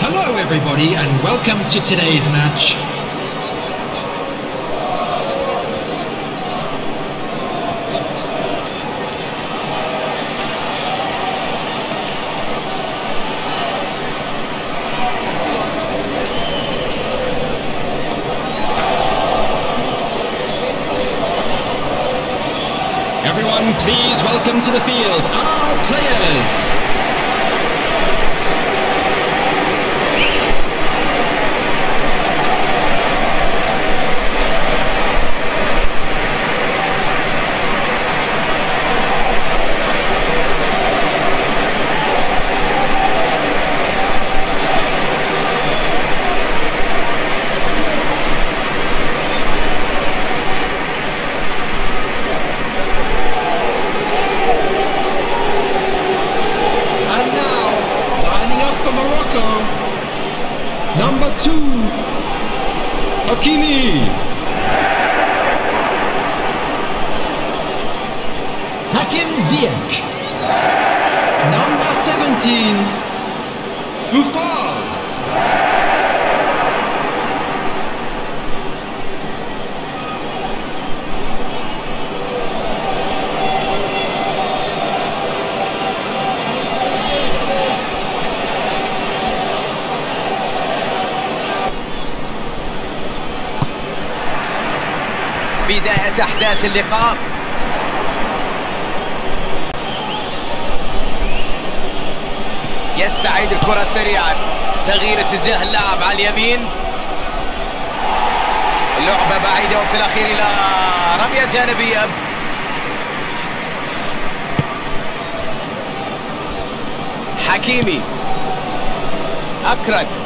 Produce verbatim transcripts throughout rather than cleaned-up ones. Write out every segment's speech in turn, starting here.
Hello everybody and welcome to today's match. Everyone, please welcome to the field our players. Number two, Hakimi. Hakim Ziyech. Number seventeen, Buffon. بداية أحداث اللقاء. يستعيد الكرة سريعا، تغيير اتجاه اللاعب على اليمين، اللعبة بعيدة وفي الأخير إلى رمية جانبية. حكيمي، أكرد،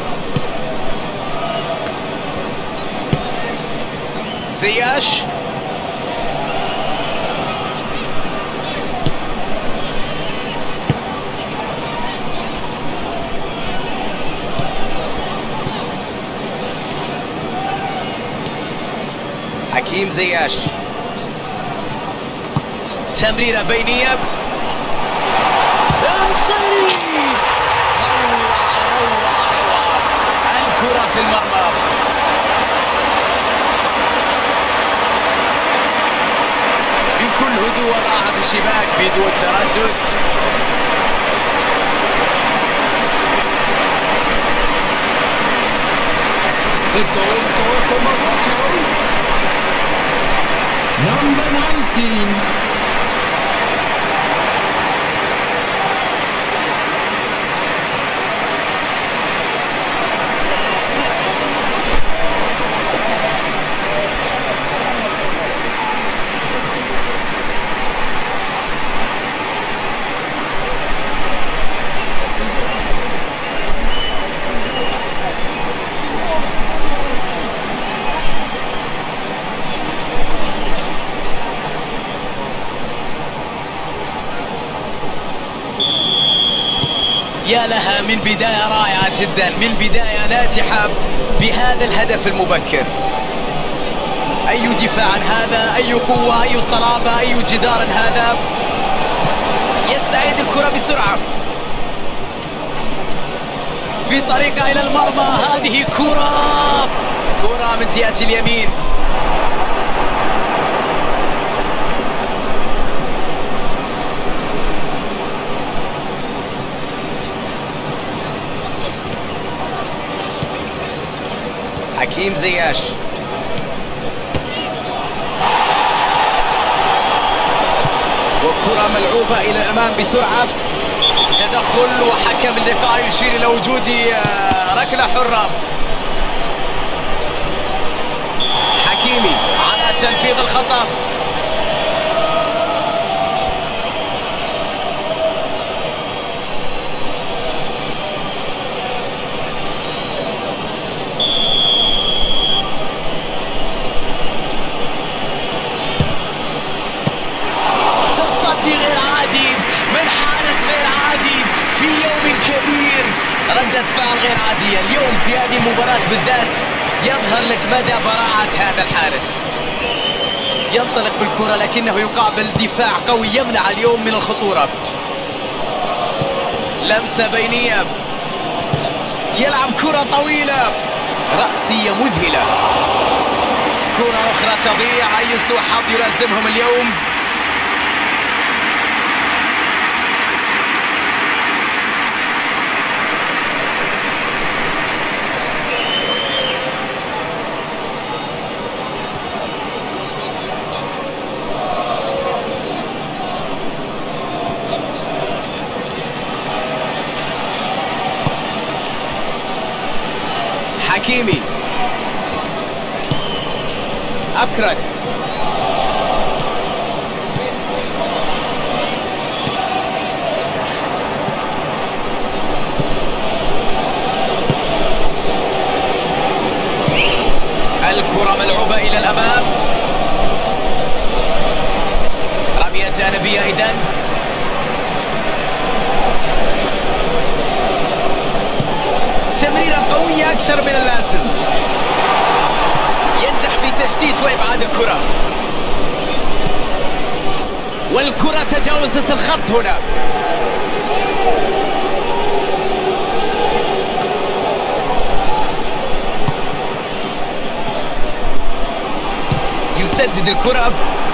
زياش، حكيم زياش، تمريرة بينية، الكرة في المرمى. بكل هدوء وراها في الشباك بدون تردد. The goal scorer for Morocco, number nineteen. يا لها من بداية رائعة جدا، من بداية ناجحة بهذا الهدف المبكر. أي دفاع هذا، أي قوة، أي صلابة، أي جدار هذا. يستعيد الكرة بسرعة في طريقة إلى المرمى. هذه كرة كرة من جهة اليمين. حكيم زياش، وكرة ملعوبة إلى الأمام بسرعة. تدخل وحكم اللقاء يشير إلى وجود ركلة حرة. حكيمي على تنفيذ الخطأ. ردة فعل غير عادية اليوم في هذه المباراة بالذات. يظهر لك مدى براعة هذا الحارس. ينطلق بالكرة لكنه يقابل دفاع قوي يمنع اليوم من الخطورة. لمسة بينية، يلعب كرة طويلة رأسية مذهلة. كرة أخرى تضيع. أي سوء حظ يلازمهم اليوم. حكيمي أكرد الكرة ملعوبة إلى الأمام. رمية جانبية إذن. تمريرة قوية أكثر من اللازم. ينجح في تشتيت وإبعاد الكرة، والكرة تجاوزت الخط هنا. يسدد الكرة.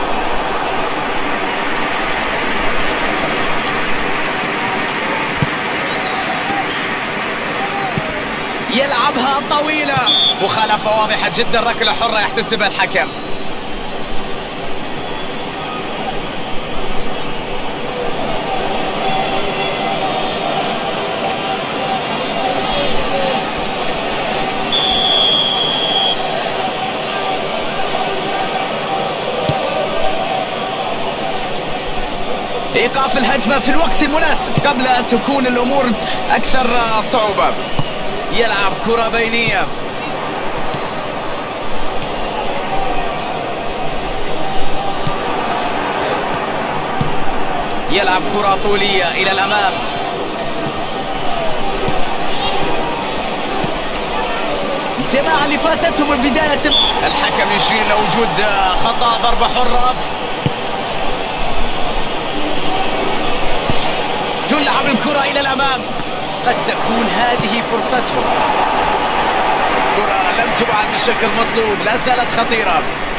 يلعبها طويلة. مخالفة واضحة جدا. ركلة حرة يحتسبها الحكم. إيقاف الهجمة في الوقت المناسب قبل أن تكون الأمور أكثر صعوبة. يلعب كرة بينية. يلعب كرة طولية إلى الأمام. الجماعة اللي فاتتهم البداية. الحكم يشير إلى وجود خطأ. ضربة حرة. يلعب الكرة إلى الأمام. قد تكون هذه فرصتهم. كرة لم تبعد بالشكل المطلوب. لا زالت خطيرة.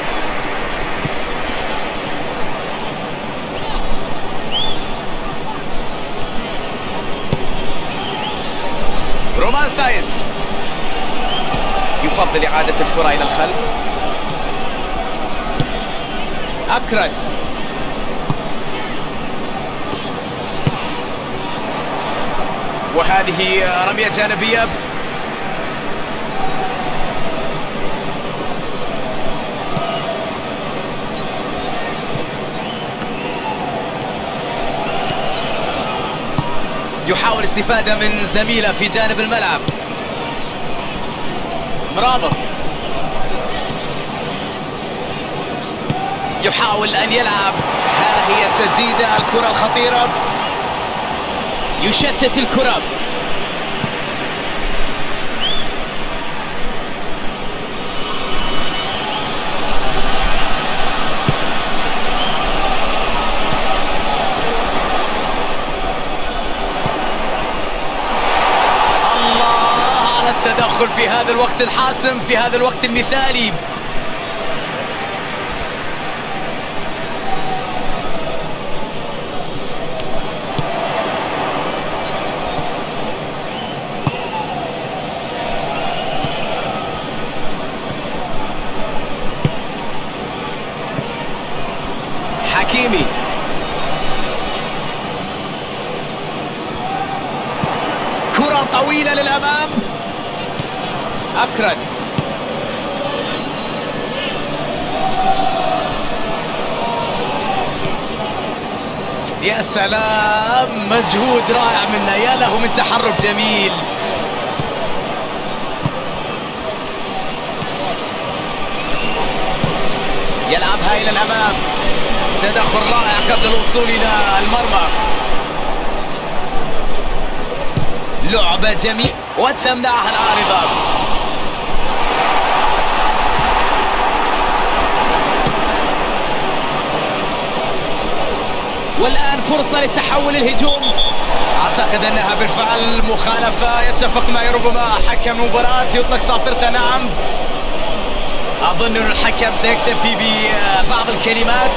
رومان سايس يفضل إعادة الكرة إلى الخلف. أكرد وهذه رمية جانبية. يحاول الاستفادة من زميله في جانب الملعب. مرابط يحاول أن يلعب. ها هي التسديدة. الكرة الخطيرة. يشتت الكرة. الله على التدخل في هذا الوقت الحاسم، في هذا الوقت المثالي. حكيمي كرة طويلة للأمام. أكرد يا سلام، مجهود رائع منه. يا له من تحرك جميل. يلعبها إلى الأمام. تدخل رائع قبل الوصول إلى المرمى. لعبة جميلة وتمنعها العارضة. والآن فرصة للتحول الهجوم. أعتقد أنها بالفعل مخالفة. يتفق معي ربما حكم المباراة يطلق صافرته. نعم، أظن أن الحكم سيكتفي ببعض الكلمات.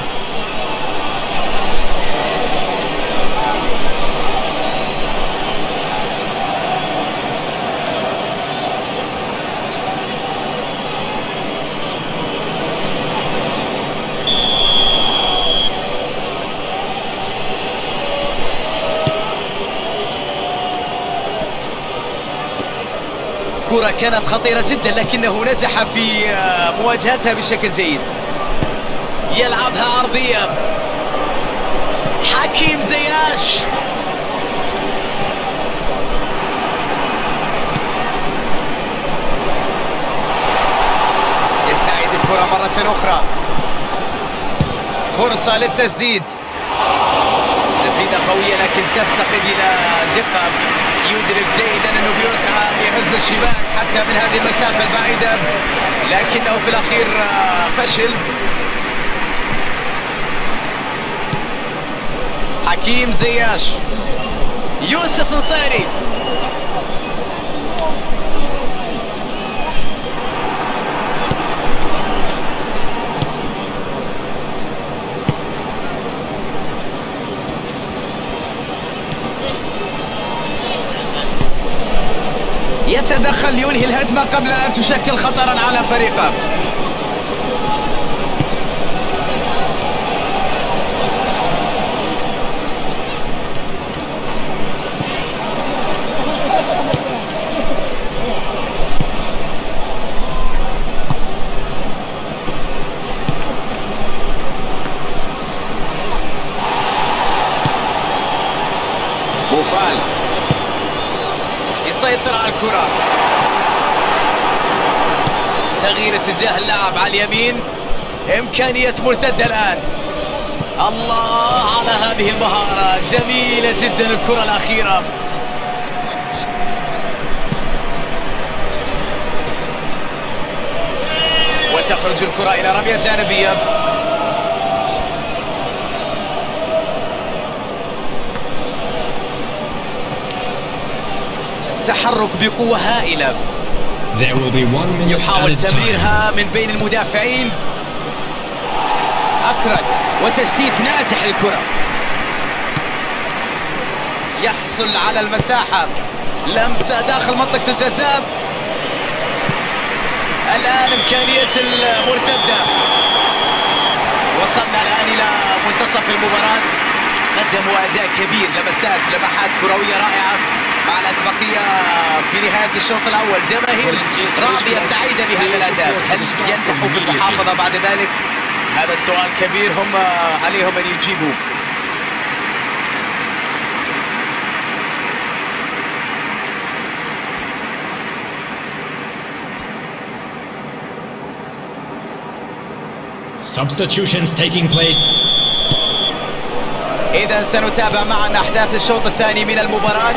كرة كانت خطيرة جدا لكنه نجح في مواجهتها بشكل جيد. يلعبها عرضية. حكيم زياش يستعيد الكرة مرة أخرى. فرصة للتسديد. تسديدة قوية لكن تفتقد إلى دقة. يدرك جيدا أنه بيسعى يهز الشباك حتى من هذه المسافة البعيدة لكنه في الأخير فشل. حكيم زياش. يوسف نصيري. يتدخل لينهي الهجمة قبل أن تشكل خطرا على فريقه. بوفال يسيطر على الكرة. تغيير اتجاه اللعب على اليمين. إمكانية مرتدة الآن. الله على هذه المهارة، جميلة جدا الكرة الأخيرة. وتخرج الكرة إلى رمية جانبية. تحرك بقوة هائلة. يحاول تمريرها من بين المدافعين. أكرد وتشتيت ناجح الكرة. يحصل على المساحة. لمسة داخل منطقة الجزاء. الآن إمكانية المرتدة. وصلنا الآن إلى منتصف المباراة. قدموا أداء كبير، لمسات لمحات كروية رائعة مع الأسبقية في نهاية الشوط الأول. جماهير راضية سعيدة بهذا الأداء. هل ينجحوا في المحافظة بعد ذلك؟ هذا السؤال كبير هم عليهم أن يجيبوا. Substitutions taking place. إذا سنتابع معا أحداث الشوط الثاني من المباراة.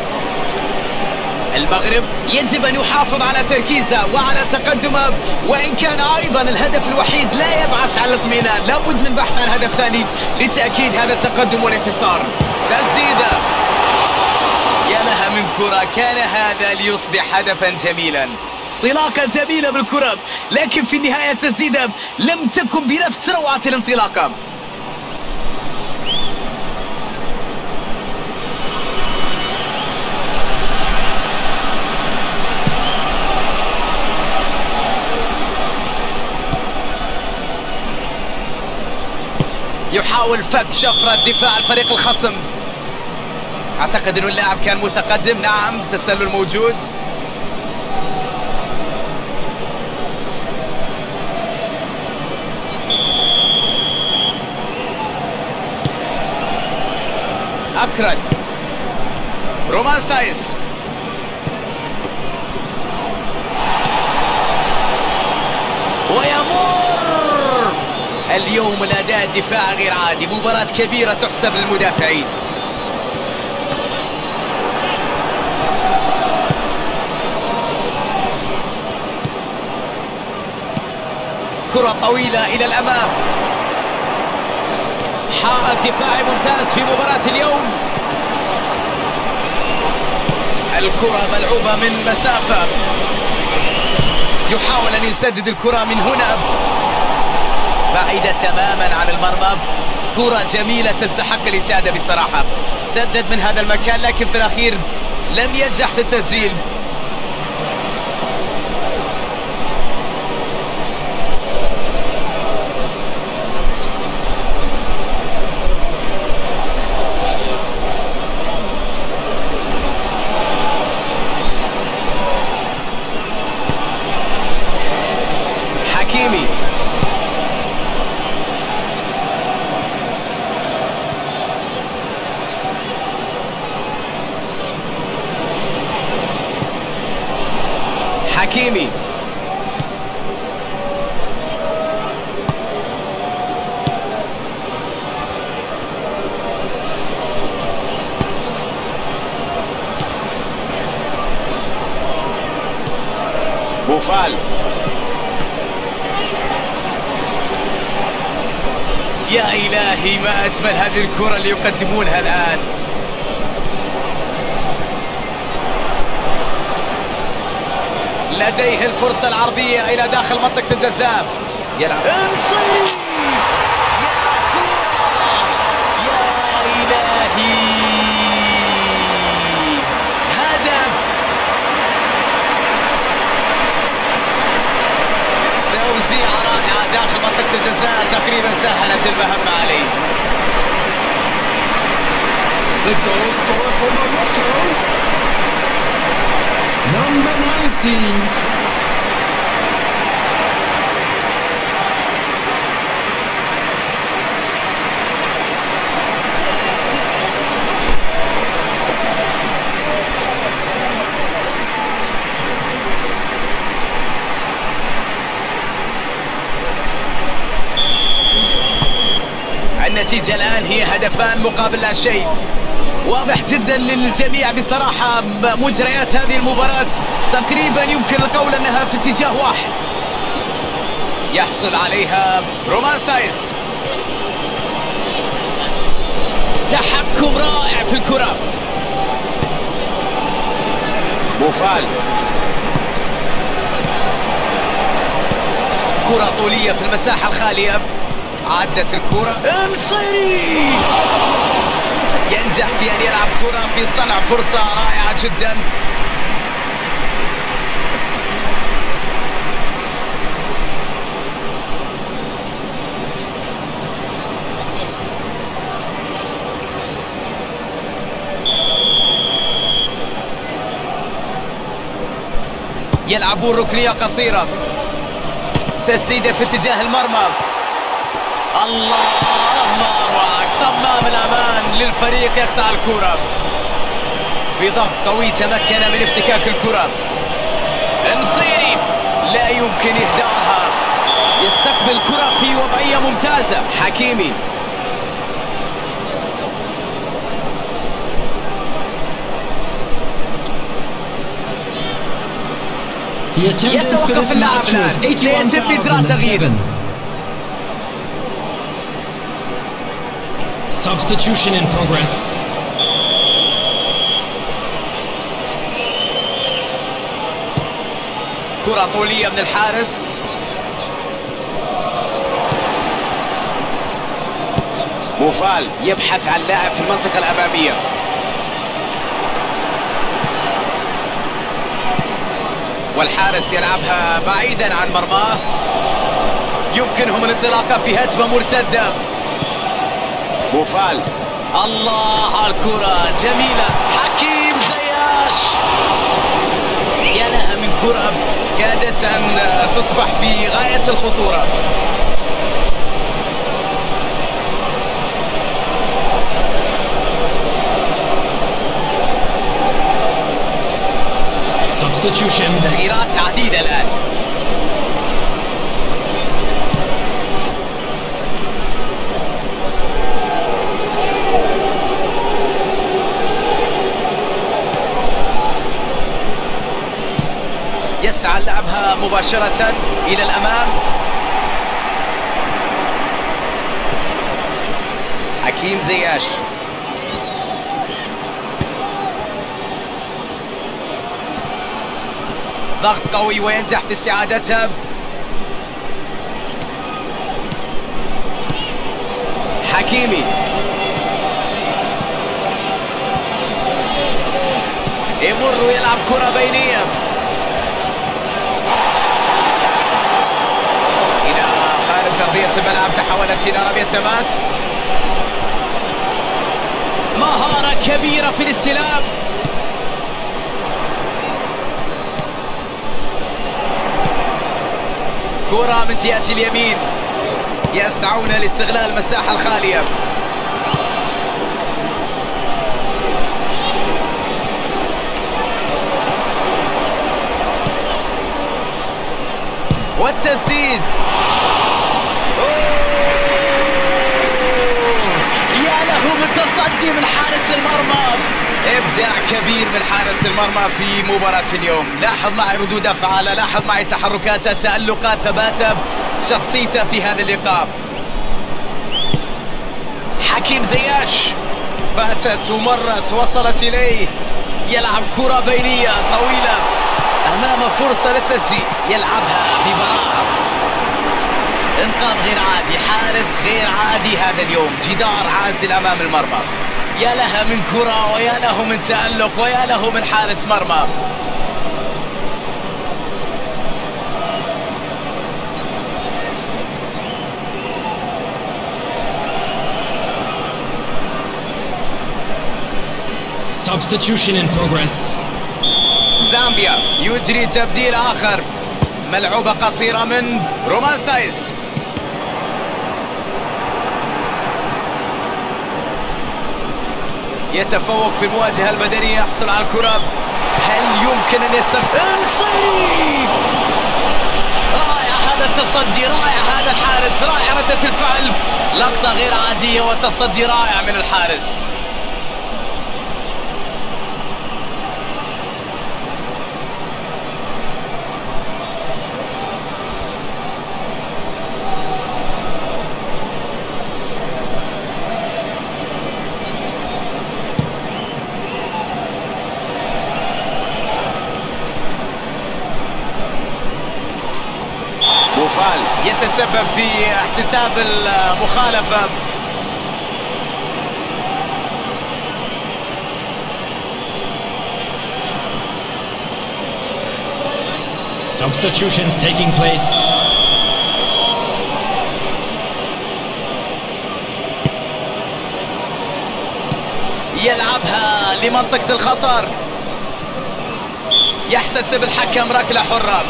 المغرب يجب أن يحافظ على تركيزه وعلى تقدمه، وإن كان أيضا الهدف الوحيد لا يبعث على الاطمئنان. لابد من بحث عن هدف ثاني لتأكيد هذا التقدم والانتصار. تسديدة، يا لها من كرة. كان هذا ليصبح هدفا جميلا. انطلاقة جميلة بالكرة، لكن في النهاية التسديدة لم تكن بنفس روعة الانطلاقة. يحاول فك شفرة دفاع الفريق الخصم. أعتقد أن اللاعب كان متقدم. نعم، تسلل موجود. أكرد. رومان سايس. ويمر. اليوم الأداء الدفاع غير عادي. مباراة كبيرة تحسب للمدافعين. كرة طويلة إلى الأمام. حائط دفاعي ممتاز في مباراة اليوم. الكرة ملعوبة من مسافة، يحاول أن يسدد الكرة من هنا بعيدة تماما عن المرمى. كرة جميلة تستحق الإشادة بصراحة. سدد من هذا المكان لكن في الأخير لم ينجح في التسجيل. حكيمي حكيمي بوفال. يا إلهي ما أجمل هذه الكرة اللي يقدمونها الآن. لديه الفرصة العرضية إلى داخل منطقة الجزاء. يلعب انصري يا كرة، يا إلهي هدف. توزيعة رائعة داخل منطقة الجزاء، تقريبا سهلت المهمة عليه. The goal scorer for Morocco, number nineteen. النتيجة الآن هي هدفان مقابل لا شيء. واضح جدا للجميع بصراحة مجريات هذه المباراة تقريبا يمكن القول أنها في اتجاه واحد. يحصل عليها رومان سايس. تحكم رائع في الكرة. بوفال. كرة طولية في المساحة الخالية. عدت الكرة انصري. ينجح في أن يلعب كرة في صنع فرصة رائعة جدا. يلعبون ركنية قصيرة. تسديدة في اتجاه المرمى. الله ما أروعك. صمام الأمان للفريق يقطع الكرة. بضغط قوي تمكن من افتكاك الكرة. انصيري لا يمكن إهدارها. يستقبل الكرة في وضعية ممتازة. حكيمي يتوقف اللاعب الآن. سيتم إجراء تغيير. Substitution in progress. كرة طولية من الحارس. بوفال يبحث عن لاعب في المنطقة الأمامية. والحارس يلعبها بعيدا عن مرماه. يمكنهم الانطلاقة في هجمة مرتدة. بوفال. الله على الكرة جميلة. حكيم زياش. يا لها من كرة كادت أن تصبح في غاية الخطورة. Substitution. تغييرات عديدة الآن. يسعى لعبها مباشرة إلى الأمام. حكيم زياش. ضغط قوي وينجح في استعادتها. حكيمي يمر ويلعب كرة بينية إلى خارج أرضية الملعب. تحولت إلى رمية تماس. مهارة كبيرة في الاستلام. كرة من جهة اليمين، يسعون لاستغلال المساحة الخالية. والتسديد. يا له من تصدي من حارس المرمى. ابداع كبير من حارس المرمى في مباراة اليوم. لاحظ معي ردود افعاله، لاحظ معي تحركاته، تألقات، ثباته، شخصيته في هذا اللقاء. حكيم زياش فاتت ومرت، وصلت اليه، يلعب كرة بينية طويلة امامه، فرصة للتسجيل، يلعبها ببراعة. انقاذ غير عادي، حارس غير عادي هذا اليوم، جدار عازل امام المرمى. يا لها من كرة ويا له من تألق ويا له من حارس مرمى. Substitution in progress. زامبيا يجري تبديل آخر. ملعوبة قصيرة من رومان سايس. يتفوق في المواجهة البدنية، يحصل على الكرة. هل يمكن أن يستمر؟ انصري! رائع هذا التصدي، رائع هذا الحارس، رائع ردة الفعل. لقطة غير عادية وتصدي رائع من الحارس. بوفال يتسبب في احتساب المخالفة. Substitutions taking place. يلعبها لمنطقة الخطر، يحتسب الحكم ركلة حرة.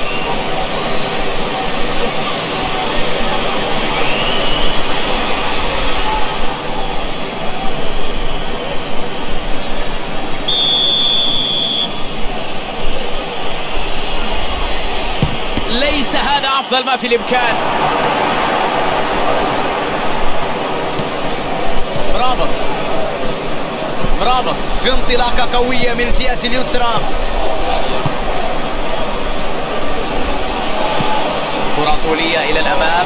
ليس هذا أفضل ما في الإمكان. مرابط مرابط في انطلاقة قوية من الجهة اليسرى. كرة طولية إلى الأمام.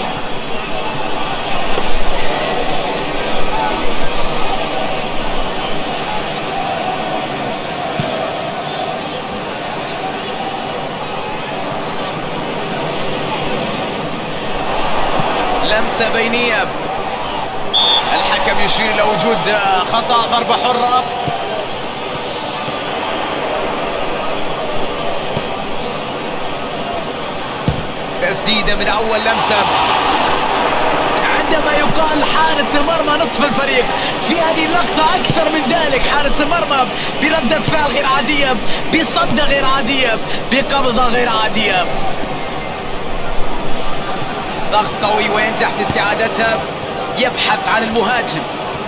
لمسة بينية. الحكم يشير إلى وجود خطأ، ضربة حرة. تسديدة من أول لمسة. عندما يقال حارس المرمى نصف الفريق، في هذه اللقطة أكثر من ذلك. حارس المرمى بردة فعل غير عادية، بصدة غير عادية، بقبضة غير عادية. ضغط قوي وينجح في استعادتها، يبحث عن المهاجم.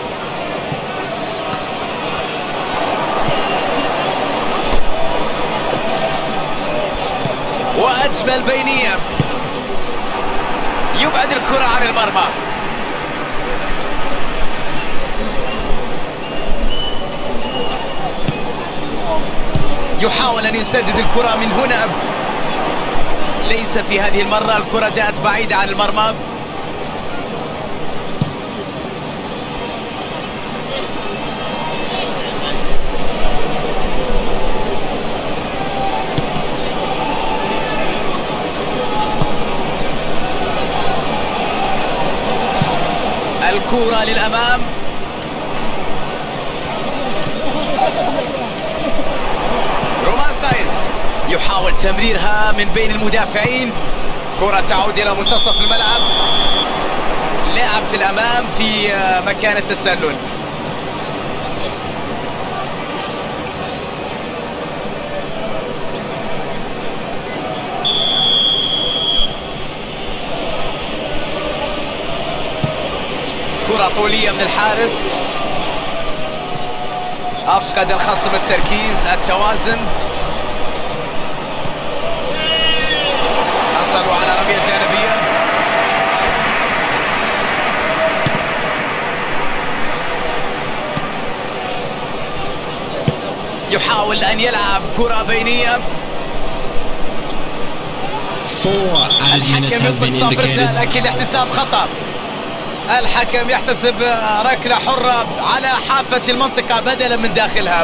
وأجمل بينية، يبعد الكرة عن المرمى. يحاول أن يسدد الكرة من هنا، ليس في هذه المرة. الكرة جاءت بعيدة عن المرمى. كرة للأمام. رومان سايز يحاول تمريرها من بين المدافعين. كرة تعود إلى منتصف الملعب. لاعب في الأمام في مكان التسلل. كرة طولية من الحارس. أفقد الخصم التركيز، التوازن. حصلوا على رمية جانبية. يحاول أن يلعب كرة بينية. الحكم يضبط صافرته، لكن احتساب خطأ. الحكم يحتسب ركلة حرة على حافة المنطقة بدلا من داخلها.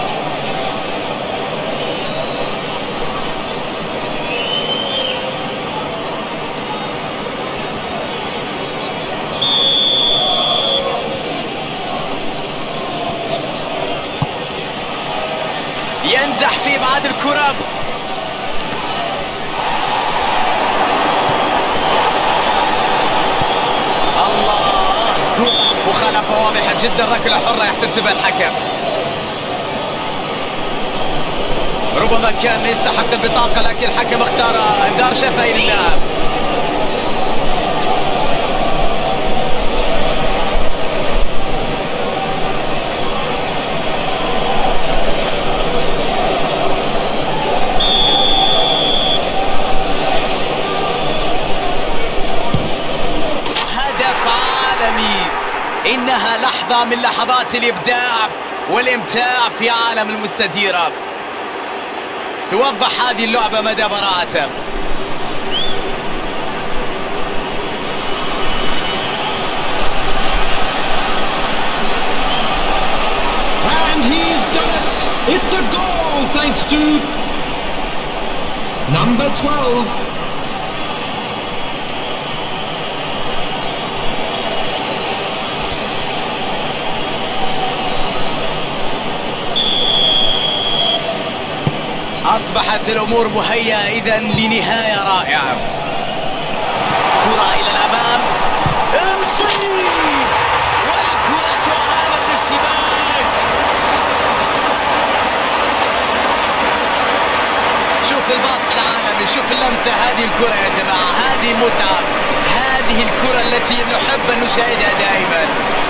ينجح في إبعاد الكرة. الله، مخالفة واضحة جدا، ركلة حرة يحتسبها الحكم. ربما كان يستحق البطاقة، لكن الحكم اختار انذار شفهي للاعب. إنها لحظة من لحظات الإبداع والإمتاع في عالم المستديرة. توضح هذه اللعبة مدى براعته. And he's done it! It's a goal thanks to number twelve. أصبحت الأمور مهيئة إذن لنهاية رائعة. كرة إلى الأمام، انصيب والكرة تعانق الشباك. شوف الباص العالمي، شوف اللمسة، هذه الكرة يا جماعة، هذه المتعة، هذه الكرة التي نحب أن نشاهدها دائما.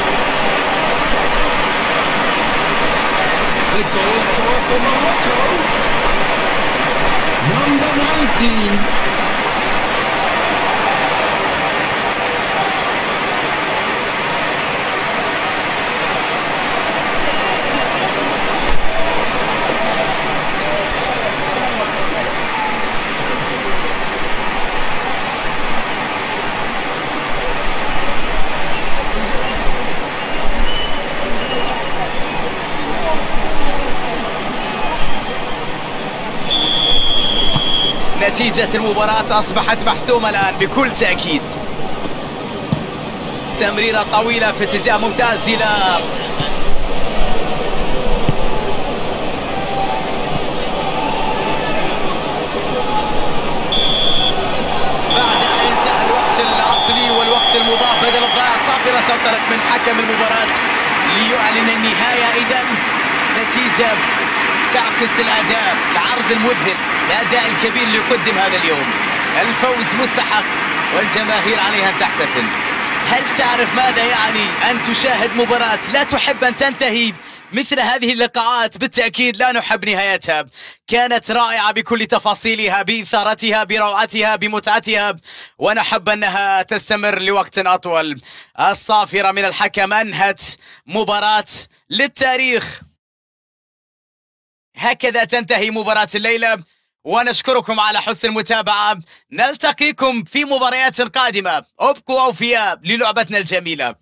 The goal scorer for Morocco, number nineteen. نتيجة المباراة أصبحت محسومة الآن بكل تأكيد. تمريرة طويلة في اتجاه ممتاز إلى بعد أن انتهى الوقت الأصلي والوقت المضاف بدل الضائع. صافرة تنطلق من حكم المباراة ليعلن النهاية. إذن نتيجة تعكس الأداء، العرض المذهل، الأداء الكبير اللي يقدم هذا اليوم. الفوز مستحق والجماهير عليها أن تحتفل. هل تعرف ماذا يعني أن تشاهد مباراة لا تحب أن تنتهي؟ مثل هذه اللقاءات بالتأكيد لا نحب نهايتها. كانت رائعة بكل تفاصيلها، بإثارتها، بروعتها، بمتعتها، ونحب أنها تستمر لوقت أطول. الصافرة من الحكم أنهت مباراة للتاريخ. هكذا تنتهي مباراة الليلة، ونشكركم على حسن المتابعة. نلتقيكم في مباريات قادمة. ابقوا أوفياء للعبتنا الجميلة.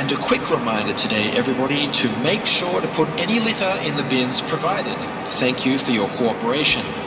And a quick reminder today, everybody, to make sure to put any litter in the bins provided. Thank you for your cooperation.